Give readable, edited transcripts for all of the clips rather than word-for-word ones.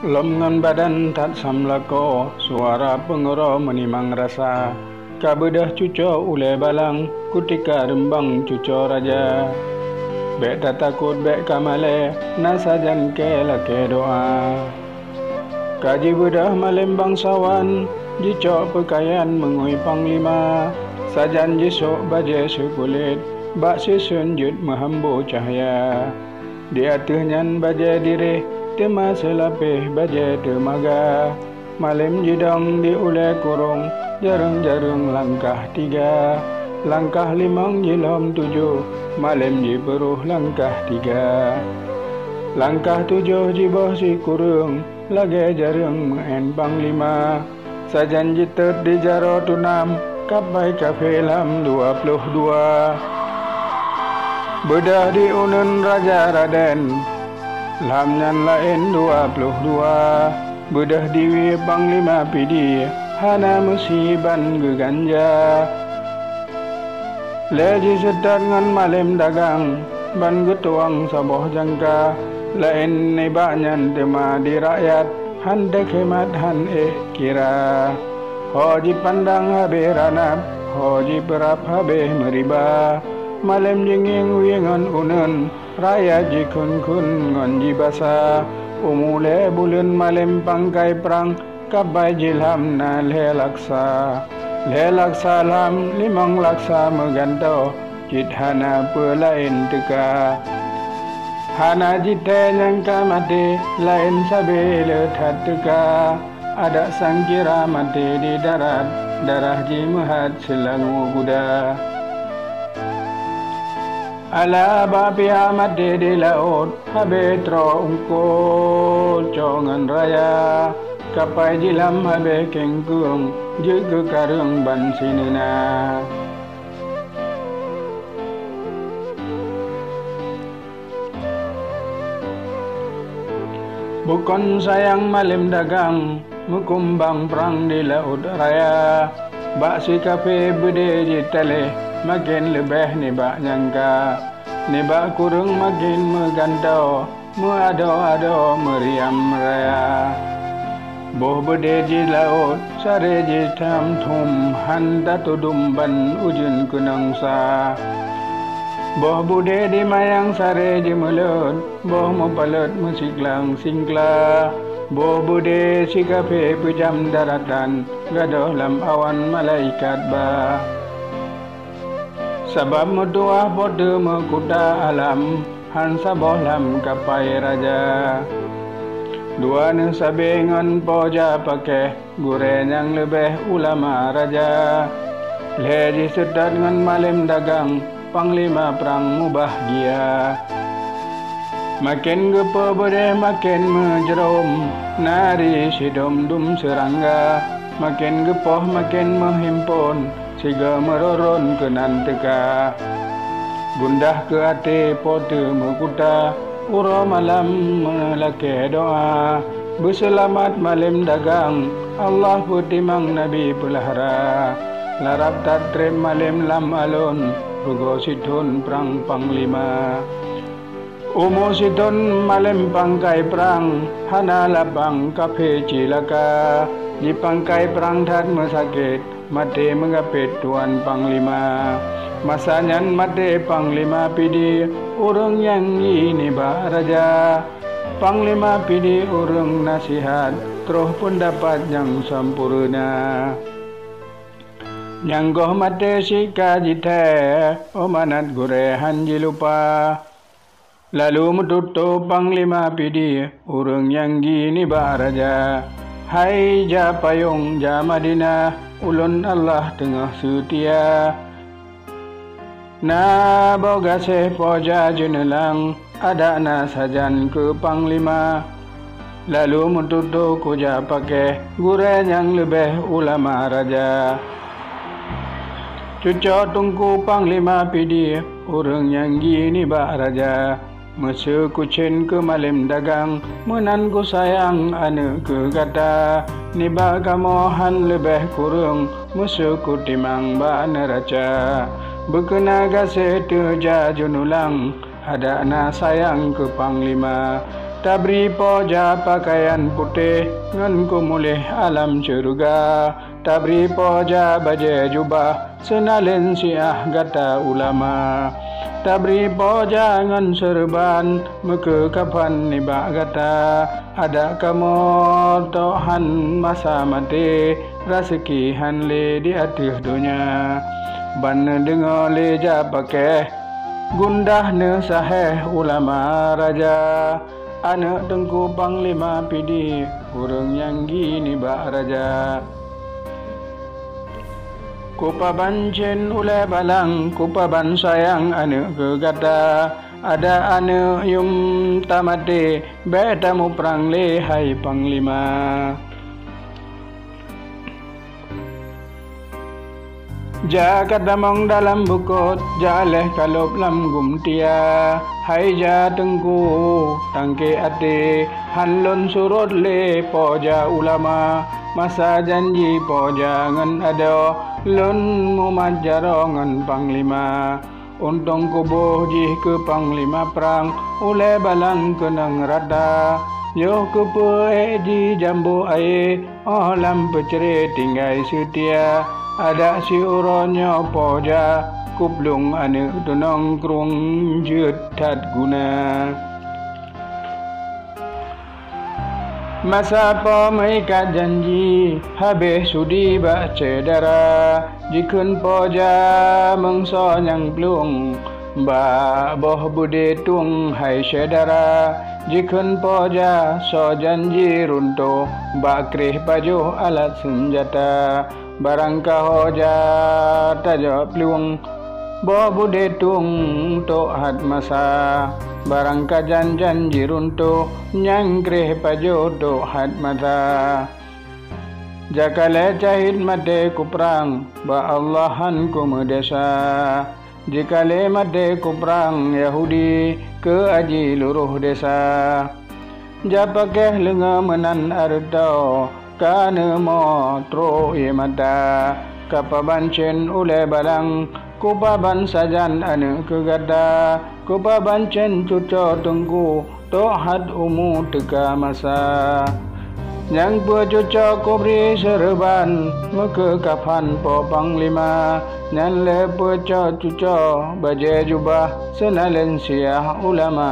Lomngan badan tak samlako, suara pengoro menimang rasa. Kabedah cuco ule balang, kutika rembang cuco raja. Bek tak takut bek kamale, nasajan ke lake doa. Kaji bedah malem bangsawan, jicok pekayan mengui panglima. Sajan jisok baje sekulit, bak sisun jut mehambu cahaya. Di atuhnyan baje diri, tema selapih baje temaga. Malam jidong di ule kurung, jarung-jarung langkah 3. Langkah 5 jilom 7, malam jiberuh langkah 3. Langkah 7 jiboh si kurung, lage jarung mehen panglima. Sajan jitet di jaro tunam, kapai kafe lam 22. Bedah di unun Raja Raden, lamnyan lain 22. Bedah diwi panglima pidi, hana musiban geganja. Leji sedar ngan malam dagang, ban getuang saboh jangka. Lain nebanyan tema di rakyat, handek hemat han kira. Hoji pandang habe ranap, hoji berap habe meriba. Malam jenging wingan unun, raya jikun-kun ngon jibasa. Umule bulan malam pangkai perang, kabai jilham na le laksa. Le laksa lam 5 laksa megantau, jit hana pelain teka. Hana jite nyangka mati, lain sabe lethat teka. Ada sangkira mati di darat, darah jimahat selalu kuda. Ala bapi mati di laut, habe tro ungkul congan raya. Kapai jilam habe kengkung, juga karung ban sinina. Bukan sayang malam dagang, mukumbang perang di laut raya. Bak si kafe bede jitale, makin lebih nibak nyangka. Nibak kurung makin megantau, muado-ado meriam raya. Boh bede di laut, sare di tam thum, handa tudum ban ujun kunangsa. Boh bude di mayang sare di mulut, boh mupalut musiklang singkla. Boh bude si kafe pejam daratan, gadoh lam awan malaikat ba. Sabab muduah bodoh mekuda alam, han saboh lam kapai raja. Dua ne sabengan poja pakai, gure yang lebih ulama raja. Leji sedar ngan malam dagang, panglima perang mubah dia. Makin gepo bode makin menjerom, nari sidom dum serangga. Makin gepoh makin menghimpun, siga meroron ke nanteka. Gundah ke hati pote mekuta, uro malam melake doa. Berselamat malam dagang, Allah putimang Nabi pelahara. Larap tatrem malam lam alun, rugo sidun perang panglima. Umo sidun malam pangkai perang, hana labang kafe cilaka. Di pangkai perang tat mesakit, mati mengapit tuan panglima. Masanyan mati panglima pidi, urung yang ini ba raja. Panglima pidi urung nasihat, terus pun dapat yang sempurna. Nyanggoh mati si kajite, omanat gurehan jilupa. Lalu metutup panglima pidi, urung yang gini ba raja. Hai ja payung ja Madinah, ulun Allah tengah setia. Na boga seh poja jenelang, ada na sajan ke panglima. Lalu metutup kuja pakai, gure yang lebih ulama raja. Cuco tungku panglima pidi, urung yang gini ba raja. Masa kucin ke malam dagang, menan ku sayang ane ke kata. Niba kamohan lebih kurung, masa ku timang ba neraca. Bekena gase teja junulang, ada na sayang ke panglima. Tabri poja pakaian putih ngan ku mulih alam syurga. Tabri poja baju jubah senalin siah gata ulama. Tabri poja ngan serban muka kapan nibak gata. Ada kamu tohan masa mati rezeki hanle di atas dunia. Ban dengar leja pakai gundah ne saheh ulama raja. Anak tengku panglima pidi urang yang gini bak raja. Kupaban cen ule balang kupaban sayang anak kegata. Ada anak yum tamate betamu perang lehai panglima. Jagat damong dalam bukut jaleh kalop lam gumtia. Hai ja tengku tangke ate hanlon surut le poja ulama. Masa janji poja ngan ado lun mumajaro ngan panglima. Untung kubuh jih ke panglima perang ule balang kenang rata. Yo ke ji jambu air lam pecere tinggai setia. Ada si uronyo poja kuplung ane tunong krung jutat guna. Masa pemaikat janji habis sudi bak cedera. Jikun poja mengso nyang plung ba boh bude tung hai cedera. Jikun poja so janji runtuh bak krih baju alat senjata. Barang kahoja tajo plung bo bude tung to hat masa. Barang kajan janji runtuh nyangkreh pajo to hat mata. Jakale cahit mate kuprang ba Allahan ku medesa. Jikale mate kuprang Yahudi ke aji luruh desa. Japakeh lenga menan ardo kana mo tro ye mata. Kapabancen ule balang kupaban sajan ane kegada. Kupabancen cuco tengku tohat umu teka masa. Yang pecuco kubri serban muka kapan po panglima. Yang le peco cuco baje jubah senalen siah ulama.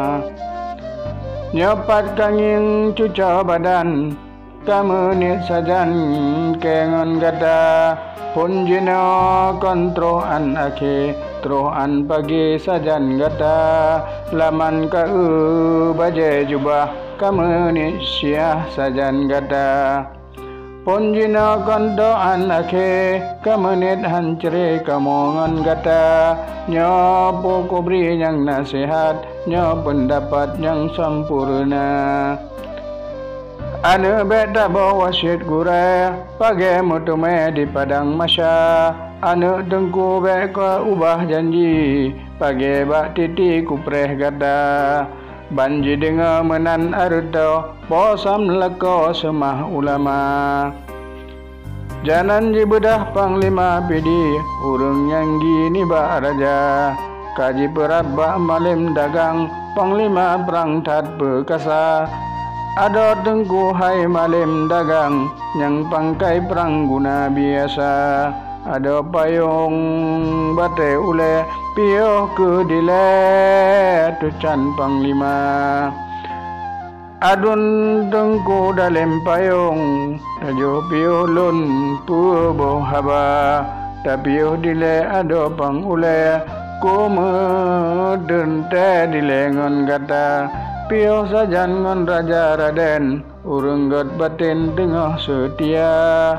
Nyopat kanging cuco badan kamenit sajan kengon gada. Pun jino kontro an ake troh an pagi sajan gata. Laman ka baje jubah kamenit siah sajan gata. Pun jino kontro an ake kamenit hancre kamongan gata. Nyo kubri yang nasihat nyo pendapat yang sempurna. Ane beta bawa syed gure pagi mutume di padang masya. Ane tengku beka ubah janji pagi bak titi kupreh gada. Banji dengar menan ardo posam leko semah ulama. Janan jibedah panglima pidi urang yang gini bak raja. Kaji perabak malim dagang panglima perang tat perkasa. Ada tengku hai malim dagang yang pangkai perang guna biasa. Ada payung bate ule pio ke dile tucan panglima. Adun tengku dalam payung tajo pio lun pubo haba. Tapi dile ada pang ule kumeden te dile ngon gata. Pio sajan ngon raja Raden urang got batin tengah setia.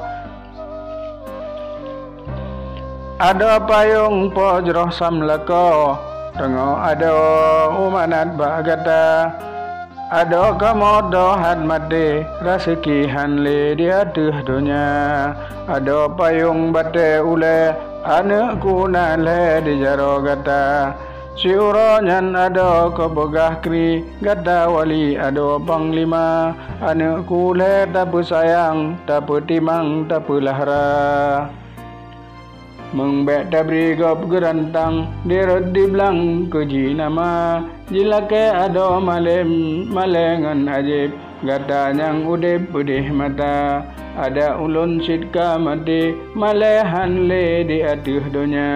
Ada payung pojroh samlako tengah ada umanat bagata. Ada kamodo had mati rasiki hanle dia tuh dunia. Ada payung bate ule anakku nale di jaro gata. Si uronyan ada kebegah kri gada wali ada panglima. Anakku le tapu sayang tapu timang tapu lahra. Mengbek tabri gop gerantang dirut di belang keji nama jilake ado malengan ajib gata yang udip pudih mata ada ulun sitka mati malehan le di atuh donya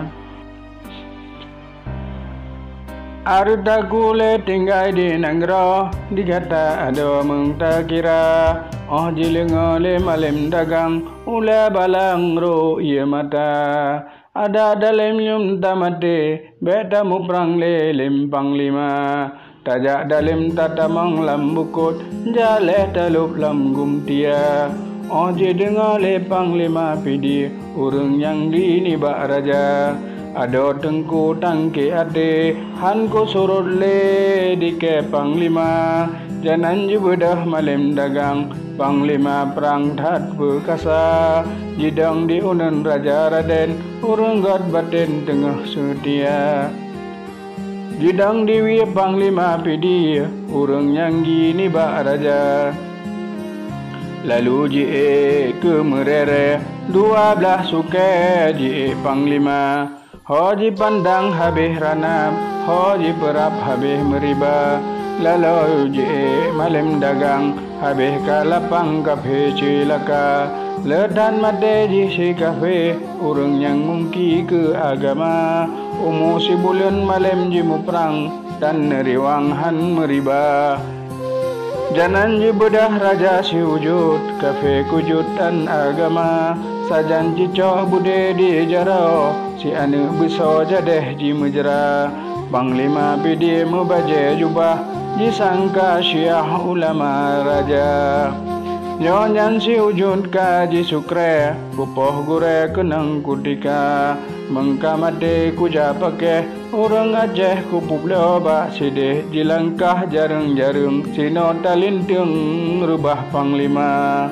Arta kule tinggai di nanggro digata ado mengta kira oh jilengo le malem dagang ula balang ro iya mata ada dalam nyum tamate beta muprang le lempang lima tajak dalam tatamang lambukut jale talup lam tia oh jedengo le panglima pidi urang yang di nibak raja Ado tengku tangke ade han ko surut le di ke panglima janan jubedah malem dagang panglima perang that berkasa jidang di unen raja raden urang god baten tengah setia jidang diwi panglima pidi urang yang gini bak raja lalu je ke merere 12 suke je panglima Hoji pandang habis ranam, hoji perap habis meriba, lalu je malam dagang habis kalapang kafe cilaka, ledan made ji si kafe urang yang mungki ke agama, si bulan malam ji muprang dan neriwang han meriba. Janan ji bedah raja si wujud kafe kujud dan agama. Sajan cicoh bude di jaro si anu beso jadeh ji mejera panglima pidi mubaje jubah ji sangka syiah ulama raja nyonya si ujud ka ji sukre pupoh gure kenang kutika mengkamate kuja pake urang Aceh kupup loba sideh ji langkah jareng-jareng sino talintung rubah panglima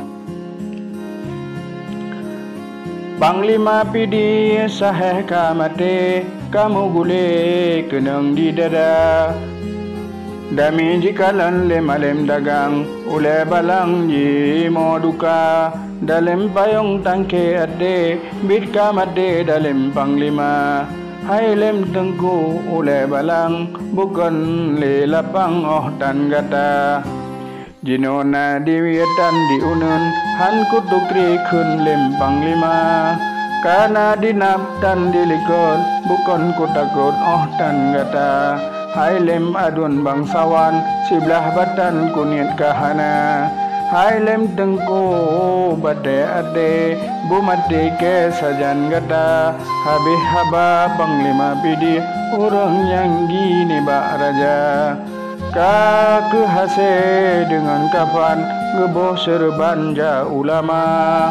Panglima pidi saheh kamate kamu gule kenang di dada Dami jikalan le malem dagang ule balang ji moduka dalam payung tangke ade bit kamate dalam panglima Hai lem tengku ule balang bukan le lapang oh tan gata Jinona diwietan di unun han kutukri kun lem panglima Karena dinap dan dilikon bukan kutakut oh tan gata Hai lem adun bangsawan sebelah batan kunit kahana Hai lem tengku bate ade bumati ke sajan gata habis haba panglima pidi urang yang gini bak raja Kak hase dengan kapan ngeboh serban ja ulama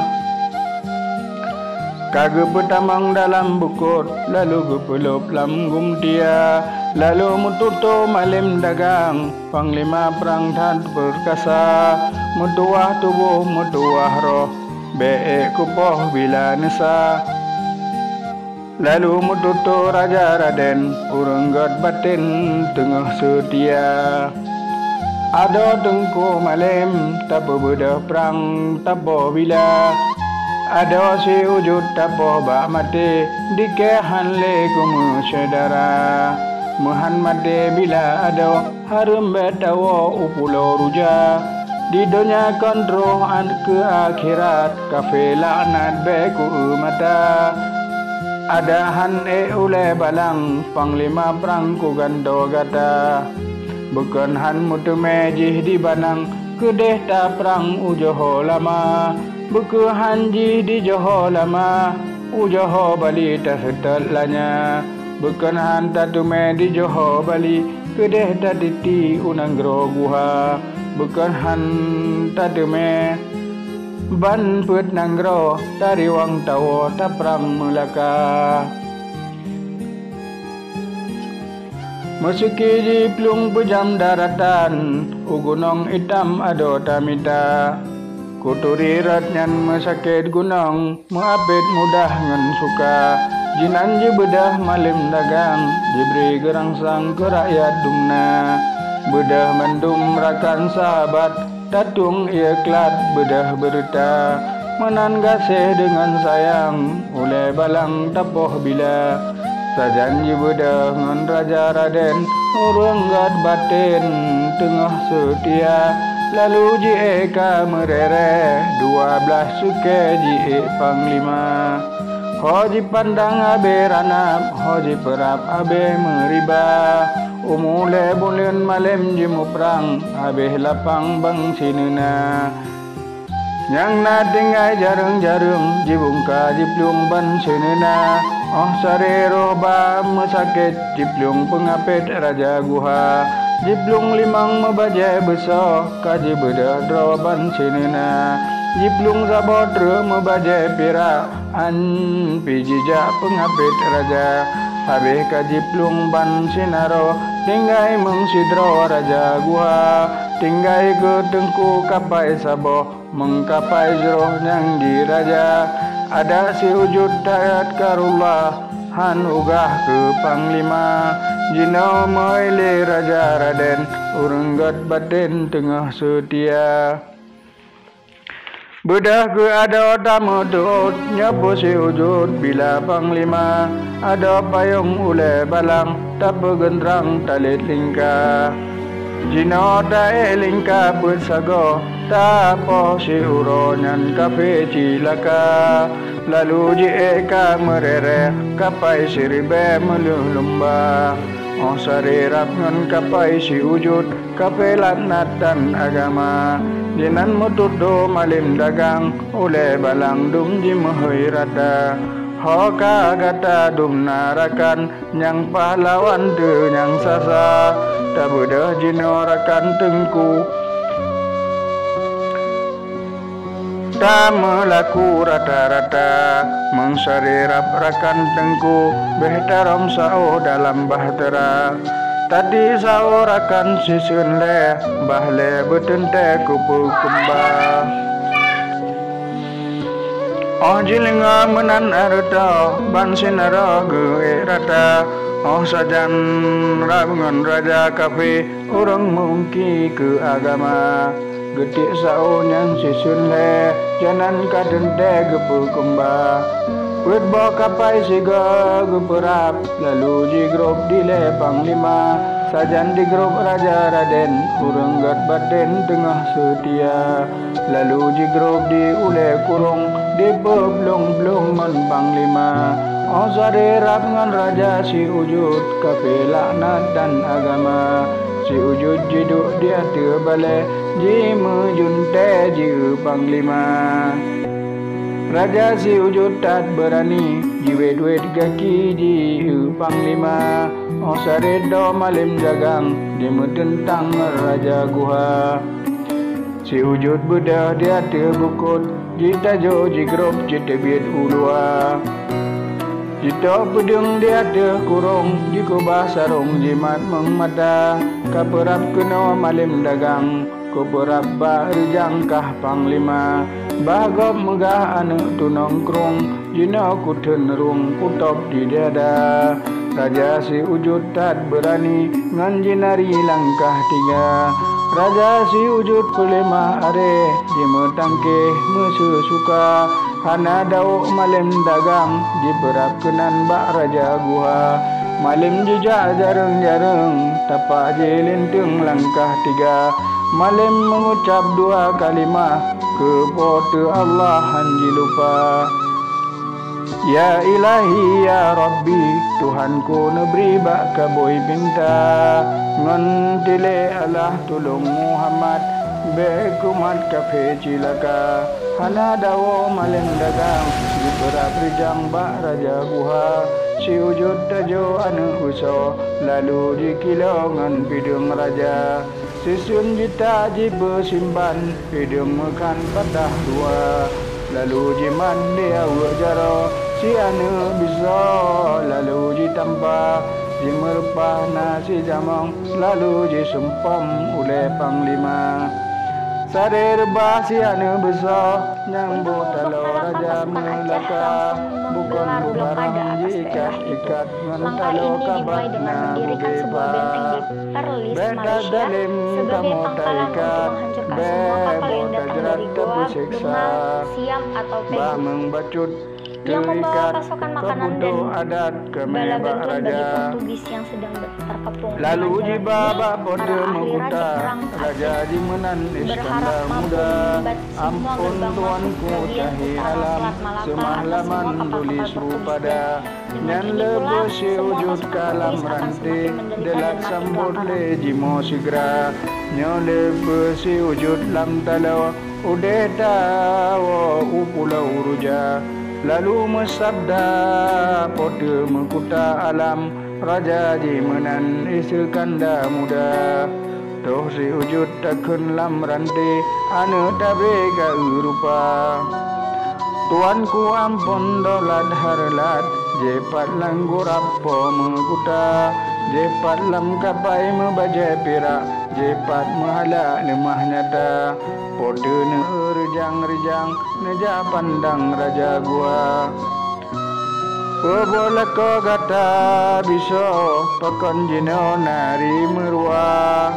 Kage petamang dalam bukut lalu gepelup lam dia lalu mututo malem dagang panglima perang tan perkasa mutuah tubuh mutuah roh be kupoh bila nesa Lalu mututo raja raden urang god batin tengah setia Ado tengku malem tapo bedah perang tapo bila Ado si wujud tapo bak mati dikehan le kumu sedara Mehan mati bila ado harum betawo upulo ruja Di dunia kontroh an ke akhirat kafe laknat beku mata Ada han ule balang panglima perang ku gando gata Bukan han mutu mejih di banang kedeh ta perang ujoho lama Buku han ji di joho lama ujoho bali ta setelanya Bukan han tatu me di joho bali kedeh ta titi unanggro guha Bukan han tatu me Ban put nanggro tari wang tawo taprang melaka Meski ji plung pejam daratan ugunong hitam ado tamita Kuturi ratnyan mesakit gunung Muapit mudah ngan suka Jinan ji bedah malim dagang Diberi gerangsang ke rakyat dumna Bedah mendum rakan sahabat Tatung ia klat bedah berita menan gasih dengan sayang, oleh balang tapoh bila sajanji bedah ngan Raja Raden, urang gad batin tengah setia. Lalu ji eka merere 12 suke ji panglima. Hoji pandang abe ranap, hoji perap abe meriba. Umule bulan malam ji muprang, abe lapang bang sinuna. Yang na tinggai jarung-jarung, ji bungka ji plung ban sinuna. Oh sare roba mesakit, ji plung pengapit Raja Guha. Jiplung limang mebajai besar, kaji bedah droban sinina. Jiplung zabodre mebajai pirak, an pijijak pengapit raja. Habis kajiplung ban sinaro, tinggai mengsidro Raja Guha. Tinggai ke tengku kapai saboh, mengkapai jroh yang di raja. Ada si wujud dayat karullah, han ugah ke panglima. Jina maile Raja Raden, urang gad batin tengah setia. Bedah ke ada tamu tuut, nyapu si wujud bila panglima. Ada payung ule balang, tak begendrang talit lingka. Jina tae lingka bersago, tak po si uronyan kafe cilaka. Lalu ji eka merere, kapai siribe meluluh lumba. Oh sari rap ngan kapai si wujud, kapelat natan agama. Jinan mutudo malim dagang, oleh balang dum ji mahoi rata. Hoka gata dum narakan, nyang pahlawan de nyang sasa. Tak bedah jinorakan tengku, tak melaku rata-rata, mengsarirap rakan tengku, behtaram sao dalam bahtera. Tadi sao rakan sisun le, bahle betente kupu kembang. Oh jilinga menan arta, ban sinara ge rata. Oh sajan rabngan Raja kafe, orang mungki ke agama. Getik saunyan sisun le, janan kadente gepu kemba. Wet bawa kapai siga geperap, lalu di grup dile panglima. Sajan di grup Raja Raden, urang gad batin tengah setia. Lalu di grup di ule kurung, di beblong-blong man panglima. Oh sare rap ngan Raja si wujud, kafe laknat dan agama. Si wujud jiduk dia terbalik, ji menjunte ji panglima. Raja si wujud tak berani, ji wet-wet kaki ji panglima. Oh sare do malim jagang, di mententang Raja Guha. Si wujud bedah dia terbukut, ji tajo ji grup ji tebiat ulua. Jika pedung dia kurung, jika basarung jimat mengmata. Kaperap kena malim dagang, kaperap barijang kah panglima. Bagop megah anak tu nongkrong, jina ku tenerung kutop di dada. Raja si wujud tak berani, ngan jinari langkah tiga. Raja si wujud pelema are, jima tangke musuh suka. Hana dauk malim dagang, diberap kenan bak Raja Guha. Malim jejak jarang-jarang, tapak jelinteng langkah tiga. Malim mengucap 2 kalimah, kepada Allah hanji lupa. Ya ilahi ya Rabbi, Tuhanku neberi bak kaboi pinta. Ngantile Allah tolong Muhammad, bekumat kafe cilaka. Hana dawo malim dagang, diperap rijang bak Raja Guha. Si wujud tajo anu uso, lalu dikilo ngan pidung raja. Sisun jita ji bersimpan, pidung makan patah 2. Lalu jiman dia wajaro, si anu bisa, lalu jitampa. Ji merupah nasi jamong, lalu ji sumpam oleh panglima. Sarir basiane besar nyambut talo raja melaka bukan bubarang ikat Langkah ini dimulai dengan mendirikan sebuah benteng di Perlis, Malaysia, sebagai pangkalan untuk menghancurkan semua kapal yang datang dari Goa, Bengal, Siam, atau Pegu, yang membawa pasokan makanan dan bala bantuan bagi Portugis yang sedang terkepung. Lalu jibaba pada para ahli mengkuta raja jimenan Iskandar muda, ampun tuanku tahi alam semalaman tulis rupada nyan lebesi wujud kalam ranti delak sambut le jimo sigra nyole besi wujud lam talaw udeta wa upulau ruja. Lalu mesabda pada mengkuta alam raja jimenan Iskandar muda. Toh si wujud takun lam ranti ane tabe ga rupa. Tuanku ampun dolat harlat jepat langgur apa mengkuta jepat lam kapai membaja pirak jepat mahala lemah nyata podo ne rejang neja pandang raja gua Pebola ko gata biso pakon jino nari merua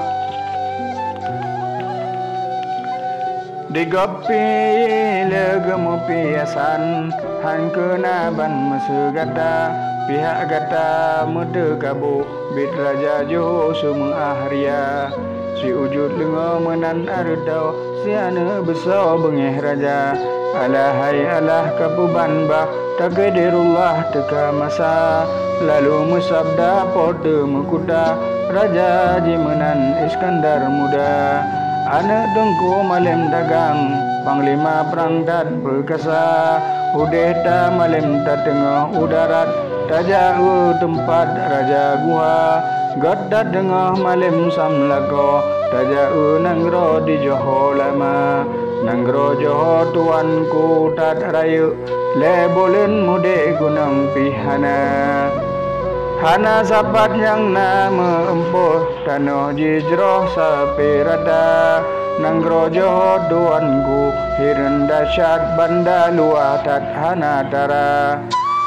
Digopi legemu piasan han kena ban mesegata pihak gata muda kabu bit raja jo semua ahria si wujud lengo menan ardau siana besar bengeh raja alahai alah kabuban bah takdirullah teka masa lalu mesabda pada mengkuda raja jimenan Iskandar muda. Anak dengku malam dagang panglima perang dan perkasa udeta malam tak tengah udarat tak jauh tempat raja gua gadat tengah malam samlako tak jauh nanggro di Johor lama nanggro Johor tuanku tak rayu lebolen mude gunung pihana Hana sapat yang nama empuh Tanoh jijroh sapi rada Nanggro Johor duanku Hiren dasyat banda luah tat hana tara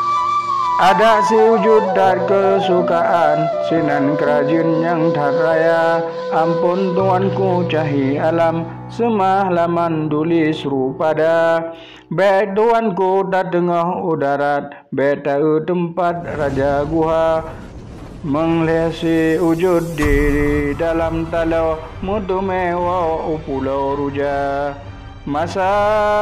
Ada si wujud dan kesukaan Sinan kerajin yang tak raya Ampun tuanku cahi alam Semalaman tulis rupada Bet tuanku tak tengah udarat Bet tahu tempat raja guha Menglesi wujud diri dalam talau Mutu mewah pulau ruja Masa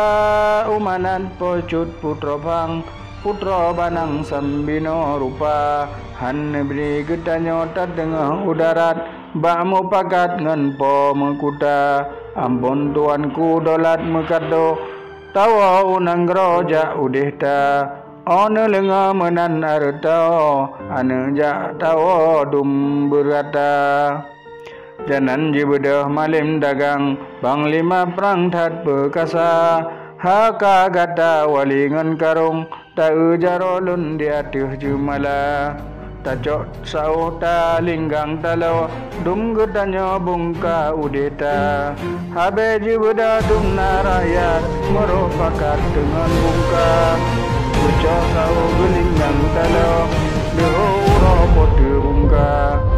umanan pocut putra bang Putra banang sambino rupa Han beri getanyo tak tengah udarat Bak mu pakat ngan po mengkuta Ampun tuanku dolat mekado Tawa unang roja udehta Ona lenga menan artao Ane jak tawa dum berata Janan jibedah malim dagang Panglima perang tat perkasa Haka gata walingan karung Ta ujaro lun di atuh jumala Tacok sauh ta linggang talau Dum getanyo bungka udeta Habe jibeda dum narayat Merupakat dengan bungka Ucok sauh gelinggang talau Deho uro pote bungka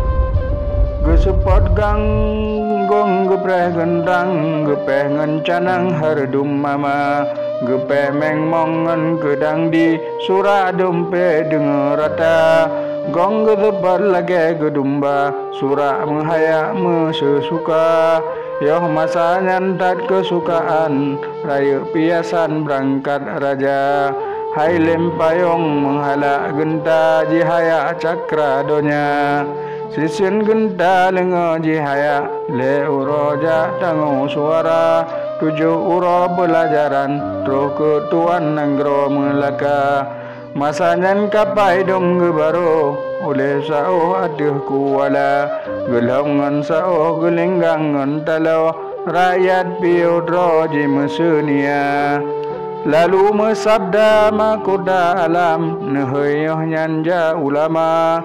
Gesepot gang gong gepreh gendang Gepeh ngencanang hardum mama Gepeh mengmong ngen gedang di Surah dompe denger rata Gong gedebat lagi gedumba Surah menghayak mesesuka Yoh masa nyantat kesukaan Raya piasan berangkat raja Hai lempayong menghalak genta Jihaya cakra donya Sisin genta lengo jihaya Le uroja tangu suara 7 uro pelajaran Troh ketuan nanggro melaka Masanyan kapai dom gebaro Oleh sao aduh kuala Gelongan sao gelinggangan talau Rakyat piodro jimesunia Lalu mesabda makuda alam Nehoyoh nyanja ulama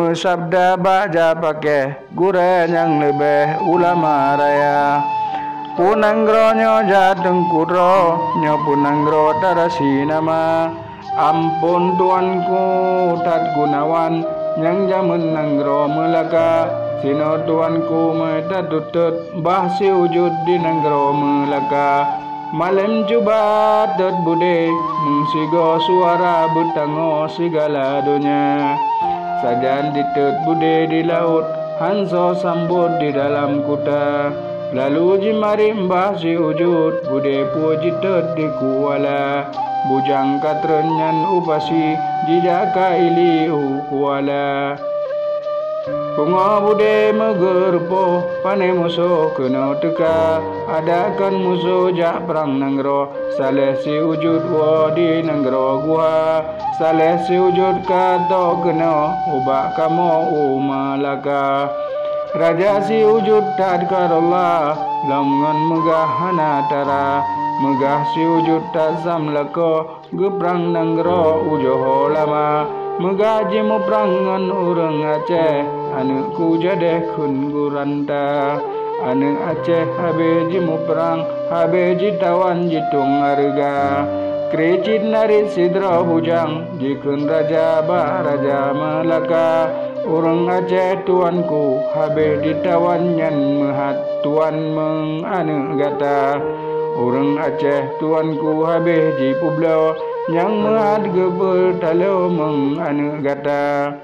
Mesabda baja pakai Guren yang lebih ulama raya Punanggro nyo jateng kudro nyo punanggro tarasi nama. Ampun tuanku tat gunawan nyang jamen nanggro melaka. Sino tuanku meta tutut bah si wujud di nanggro melaka. Malam coba tet bude mengsigo suara butango segala dunia. Sajan ditut bude di laut hanso sambut di dalam kuta. Lalu jimari mbah si wujud bude puji tet di kuala. Bujang katrenyan upasi jijaka ili kuala. Bunga bude megerpo pane musuh kena teka. Adakan musuh jak perang nanggro. Saleh si wujud wa di nanggro gua. Saleh si wujud kato kena ubak kamo umalaka. Raja si wujud tadkarallah lamngan megah hanatara. Megah si wujud tazam lako geprang nanggro ujoho lama. Megah jimu prangan urang Aceh anu ku jadeh kun guranta. Anu Aceh habe jimu perang habe jitawan jitung harga. Krecit narit sidra bujang jikun raja ba raja Melaka. Urang Aceh tuanku habe ditawan nyan mehat tuan meng anu gata. Urang Aceh tuanku habe ji publo nyang mehat gebel talo meng anu gata.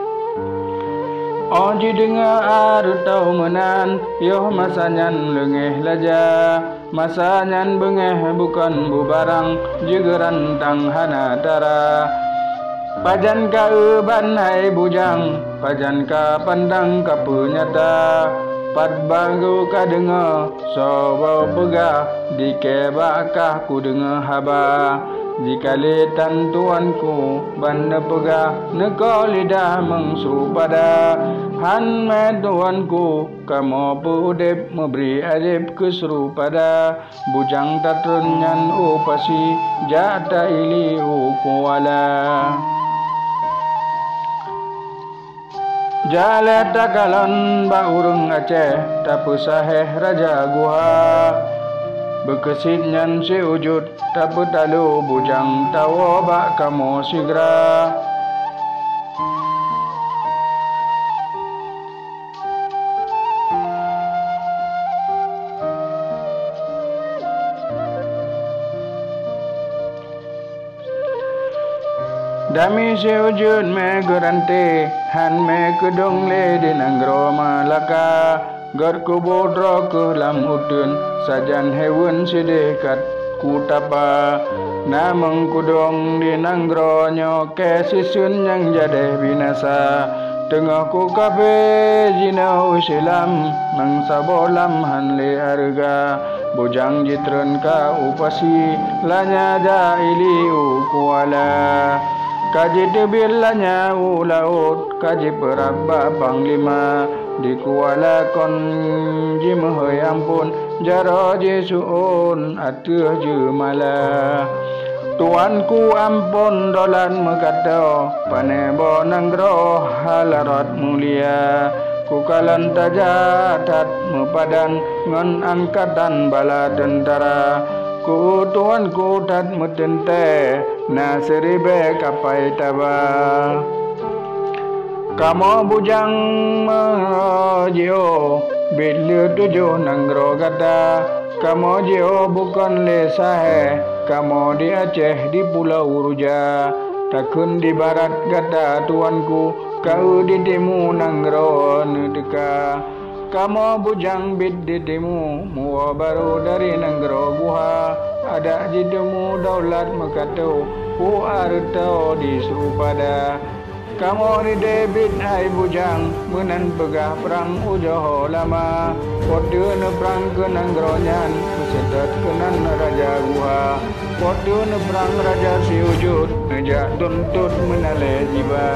Oji dengar arutau menan yoh masanyan lengeh laja. Masanyan bengeh bukan bubarang jegeran tang hanatara. Pajan ka eban hai bujang, pajan ka pandang ka penyata. Pat bagu ka dengar, sobo pegah, dikebakah ku dengar haba. Jika letan tuanku, banda pegah, neko lidah mengsu pada. Han me tuanku, kamu pudep memberi adib keseru pada. Bujang tatrenyan upasi, jata ili ukuala. Jale takalon ba urang Aceh tapu saheh raja gua. Bekesit nyan si wujud tapu talu bujang tawo ba kamu sigra. Dami si wujud me gerante han me kedong le di nanggro Melaka. Gar ku bodro ke lam utun sajan hewan sedekat ku tapa. Nameng kudong di nanggro nyo ke sisun yang jadeh binasa. Tengah ku kafe jina usilam nang sabolam han le harga. Bujang jitren ka upasi lanya ja ili ukuala. Kaji debilanya ulaut kaji perabba panglima. Di kuala kon jimhoy ampun jaro jesuun atuh jumala. Tuanku ampun dolan mekato panebo nanggro halarat mulia. Kukalan tajatat mepadan ngon angkatan bala tentara. Ku tuanku tat metente na seribe kapai taba. Kamu bujang menjio bila tujuh nanggro gata. Kamu jio bukan le sahe. Kamu di Aceh di Pulau Ruja. Takun di barat gata tuanku. Kau di timu nanggro nedeka. Kamu bujang bid di timu. Mua baru dari nanggro guha. Ada jidumu daulat mekato. Ku arutau di Supada. Kamu ni David hai bujang menan pegah perang ujoho lama. Podu ne perang ke nanggronyan setet kenan raja gua. Podu ne perang raja si wujud nejak tuntut menale jiba.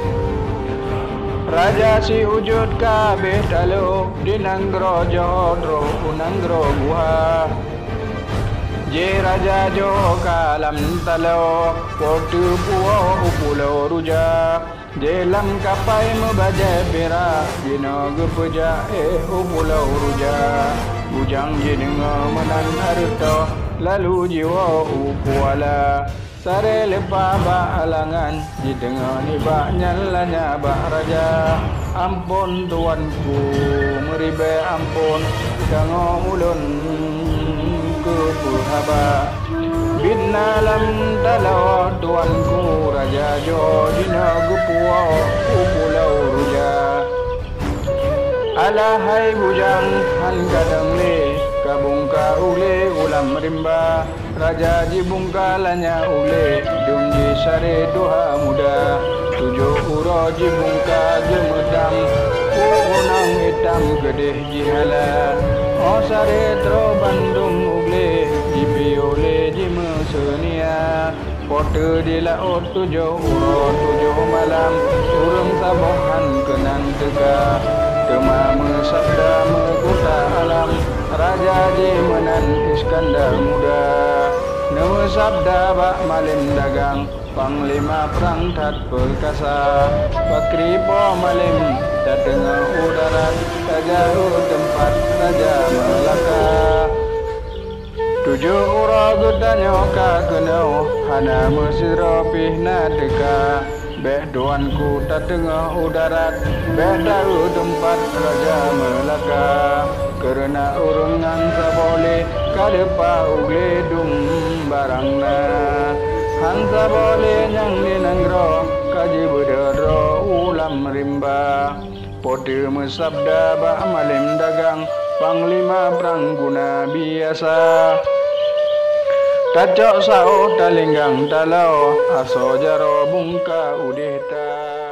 Raja si wujud kabeh talo di nanggro jodro unanggro gua. Je raja jo kalam talo potu puo upulo ruja. Je lam kapai mebaja pera dino gepeja upulo ruja. bujang je dengar menan harta lalu jiwa ukuala sare lepa ba alangan je dengar ni ba nyalanya ba raja ampun tuanku meribe ampun dango ulun ke purhaba bina lam dalau tuanku raja jo dina gupuo upulau ruja alahai bujang han kadang le kabungka ule ulam rimba raja jibungka lanya ule dumji sare doha muda tujuh uro jibungka gemedam unang hitam gedeh jihala o sare tro bandung ule jibiole jimesenia pote di laut tujuh uro tujuh malam urung sabohan kenang tega Kemama sabda mekuta alam Raja Jemenan Iskandar Muda Nama sabda bak malim dagang Panglima perang tat perkasa Pakripo malim dat dengar udara Tajauh tempat Raja Melaka Tujuh ura gedanya ka kenau Hana mesiro pihna deka Beh doanku tak tengah udarat Beh daru tempat Raja Melaka Kerana urungan sabole Kadepa ugle dum barangna Hansa boleh nyang ni nanggro Kaji bedero ulam rimba Pode mesabda ba malim dagang Panglima perang guna biasa Tajok sao talinggang talau aso jaro bungka udita